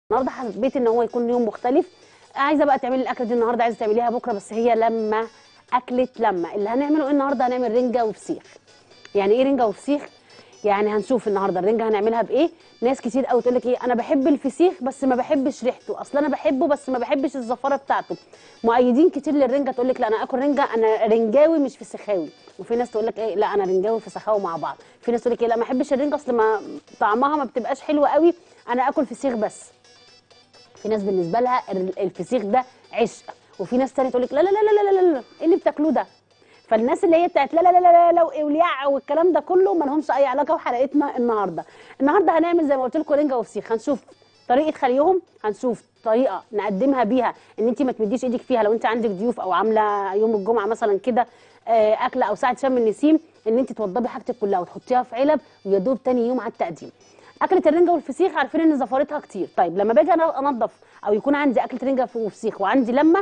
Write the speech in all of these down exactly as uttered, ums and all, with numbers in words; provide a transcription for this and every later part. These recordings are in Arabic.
النهارده حبيت ان هو يكون يوم مختلف. عايزه بقى تعملي الاكله دي النهارده، عايزه تعمليها بكره، بس هي لما اكله لما اللي هنعمله ايه النهارده. هنعمل رنجه وفسيخ. يعني ايه رنجه وفسيخ؟ يعني هنشوف النهارده الرنجه هنعملها بايه. ناس كتير قوي تقول لك ايه، انا بحب الفسيخ بس ما بحبش ريحته، اصل انا بحبه بس ما بحبش الزفاره بتاعته. مؤيدين كتير للرنجه تقول لك لا انا اكل رنجه، انا رنجاوي مش فسخاوي. وفي ناس تقول لك ايه، لا انا رنجاوي وفسخاوي مع بعض. في ناس تقول لك ايه، لا ما بحبش الرنجه اصل ما طعمها ما بتبقاش حلوه قوي، انا اكل فسيخ بس. في ناس بالنسبه لها الفسيخ ده عشق، وفي ناس تانية تقول لك لا لا لا لا لا لا لا ايه اللي بتاكلوه ده. فالناس اللي هي بتاعت لا لا لا لا لا واليع والكلام ده كله ما لهمش اي علاقه بحلقتنا النهارده. النهارده هنعمل زي ما قلت لكم رنجه وفسيخ. هنشوف طريقه خليهم، هنشوف طريقه نقدمها بيها ان انت ما تمديش ايدك فيها لو انت عندك ضيوف او عامله يوم الجمعه مثلا كده اكله او ساعه شم النسيم، ان انت توضبي حاجتك كلها وتحطيها في علب ويا دوب تاني يوم على التقديم. اكله الرنجه والفسيخ عارفين ان زفارتها كتير. طيب لما باجي انا انضف او يكون عندي اكله رنجه وفسيخ وعندي لمه،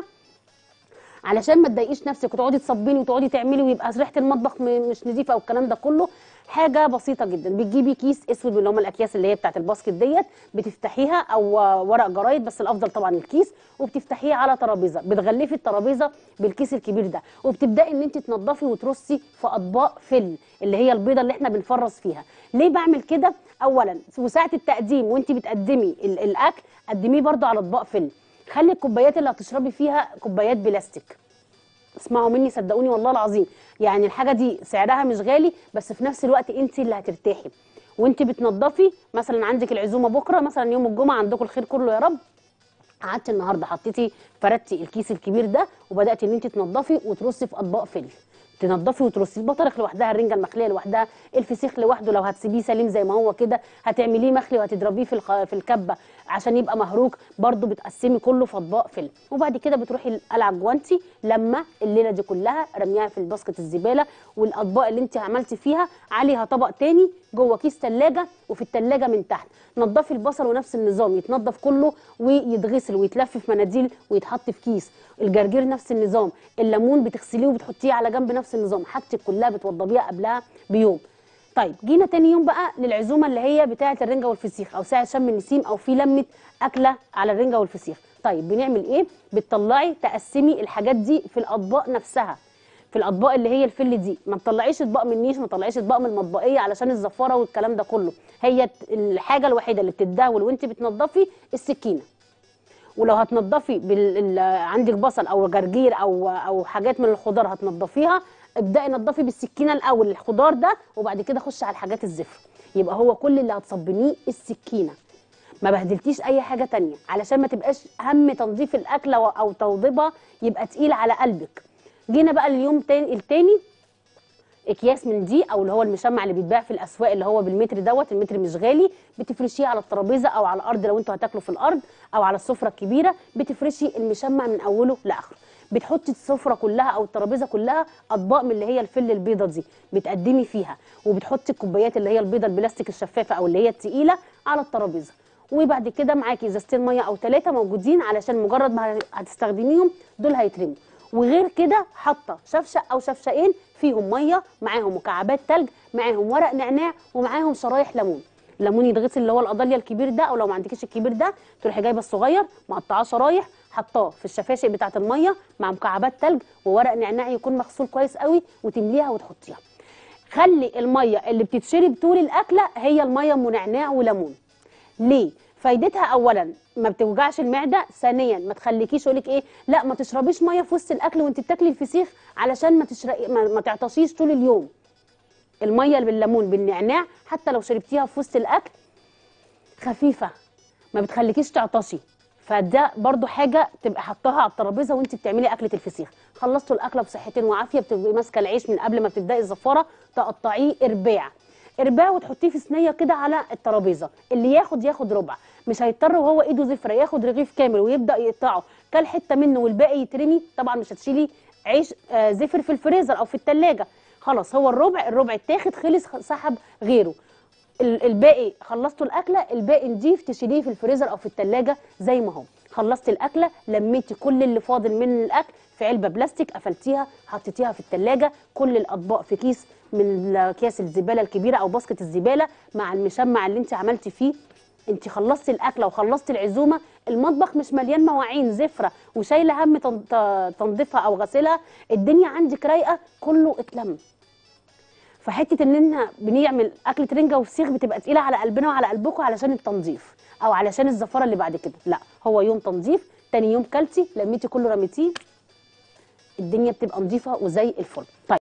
علشان ما تضايقيش نفسك وتقعدي تصبيني وتقعدي تعملي ويبقى ريحه المطبخ مش نظيفه او الكلام ده كله، حاجه بسيطه جدا. بتجيبي كيس اسود من اللي هم الاكياس اللي هي بتاعه الباسكت ديت، بتفتحيها او ورق جرايد بس الافضل طبعا الكيس، وبتفتحيه على ترابيزه، بتغلفي الترابيزه بالكيس الكبير ده، وبتبداي ان انت تنضفي وترصي في اطباق فل اللي هي البيضه اللي احنا بنفرز فيها. ليه بعمل كده؟ اولا وساعه التقديم وانت بتقدمي الاكل قدميه برده على اطباق فل. خلي الكوبايات اللي هتشربي فيها كوبايات بلاستيك. اسمعوا مني صدقوني والله العظيم، يعني الحاجه دي سعرها مش غالي بس في نفس الوقت انت اللي هترتاحي وانت بتنضفي. مثلا عندك العزومه بكره مثلا يوم الجمعه، عندكم الخير كله يا رب. قعدتي النهارده حطيتي فردتي الكيس الكبير ده وبداتي ان انت تنضفي وترصي في اطباق فل، تنضفي وترصي البطارخ لوحدها، الرنجه المخليه لوحدها، الفسيخ لوحده لو هتسيبيه سليم زي ما هو كده، هتعمليه مخلي وهتضربيه في الخ... في الكبه عشان يبقى مهروك برده، بتقسمي كله في اطباق فل. وبعد كده بتروحي قلعه جوانتي لما الليله دي كلها رميها في الباسكت الزباله، والاطباق اللي انت عملتي فيها عليها طبق تاني جوه كيس ثلاجه، وفي الثلاجه من تحت نضفي البصل ونفس النظام يتنضف كله ويتغسل ويتلف في مناديل ويتحط في كيس. الجرجير نفس النظام، الليمون بتغسليه وبتحطيه على جنب نفس النظام، حاجتك كلها بتوضبيها قبلها بيوم. طيب جينا تاني يوم بقى للعزومه اللي هي بتاعه الرنجه والفسيخ او ساعه شم النسيم او في لمه اكله على الرنجه والفسيخ. طيب بنعمل ايه؟ بتطلعي تقسمي الحاجات دي في الاطباق نفسها، في الاطباق اللي هي الفل دي. ما تطلعيش اطباق من النيش، ما تطلعيش اطباق من المطبقيه علشان الزفاره والكلام ده كله. هي الحاجه الوحيده اللي بتتداول وانت بتنضفي السكينه. ولو هتنضفي بال... عندك بصل او جرجير او او حاجات من الخضار هتنضفيها، ابداي نضفي بالسكينه الاول الخضار ده وبعد كده خشي على الحاجات الزفره. يبقى هو كل اللي هتصبنيه السكينه، ما بهدلتيش اي حاجه تانية علشان ما تبقاش هم تنظيف الاكله او توضيبها يبقى تقيل على قلبك. جينا بقى اليوم تاني التاني، اكياس من دي او اللي هو المشمع اللي بيتباع في الاسواق اللي هو بالمتر دوت، المتر مش غالي، بتفرشيه على الترابيزه او على الارض لو انتوا هتاكلوا في الارض او على السفره الكبيره، بتفرشي المشمع من اوله لاخره. بتحطي السفره كلها او الترابيزه كلها اطباق من اللي هي الفل البيضه دي بتقدمي فيها، وبتحطي الكوبايات اللي هي البيضه البلاستيك الشفافه او اللي هي الثقيله على الترابيزه. وبعد كده معاكي ازازتين ميه او ثلاثه موجودين علشان مجرد ما هتستخدميهم دول هيترموا. وغير كده حاطه شفشق او شفشقين فيهم ميه، معاهم مكعبات ثلج، معاهم ورق نعناع، ومعاهم شرايح ليمون. الليمون يتغسل اللي هو القضاليا الكبير ده، او لو ما عندكيش الكبير ده تروحي جايبه الصغير مقطعاه شرايح حطاه في الشفاشق بتاعه الميه مع مكعبات ثلج وورق نعناع يكون مغسول كويس قوي وتمليها وتحطيها. خلي الميه اللي بتتشرب طول الاكله هي الميه ام نعناع وليمون. ليه؟ فايدتها اولا ما بتوجعش المعده، ثانيا ما تخليكيش يقولك ايه لا ما تشربيش ميه في وسط الاكل وانت بتاكلي الفسيخ علشان ما تشرقي ما, ما تعطشيش طول اليوم. الميه بالليمون بالنعناع حتى لو شربتيها في وسط الاكل خفيفه ما بتخليكيش تعطشي، فده برضو حاجه تبقى حطاها على الترابيزه وانت بتعملي اكله الفسيخ. خلصتوا الاكله بصحتين وعافيه، بتبقي ماسكه العيش من قبل ما بتبداي الزفاره تقطعيه ارباع ارباع وتحطيه في صينيه كده على الترابيزه، اللي ياخد ياخد ربع، مش هيضطر وهو ايده زفره ياخد رغيف كامل ويبدا يقطعه كل حته منه والباقي يترمي. طبعا مش هتشيلي عيش آه زفر في الفريزر او في الثلاجه، خلاص هو الربع الربع اتاخد خلص سحب غيره. الباقي خلصتوا الاكله، الباقي نضيف تشيليه في الفريزر او في الثلاجه زي ما هو. خلصتي الاكله لميتي كل اللي فاضل من الاكل في علبه بلاستيك قفلتيها حطيتيها في الثلاجه، كل الاطباق في كيس من اكياس الزباله الكبيره او باسكت الزباله مع المشمع اللي انت عملتي فيه انت خلصتي الاكله وخلصتي العزومه، المطبخ مش مليان مواعين زفره وشايله هم تنظيفها او غسيلها، الدنيا عندك رايقه، كله اتلم. فحته ان احنا بنعمل اكله رنجه وفسيخ بتبقى تقيله على قلبنا وعلى قلبكم علشان التنظيف او علشان الزفاره اللي بعد كده، لا، هو يوم تنظيف، تاني يوم كلتي لميتي كله رميتيه، الدنيا بتبقى نظيفه وزي الفل. طيب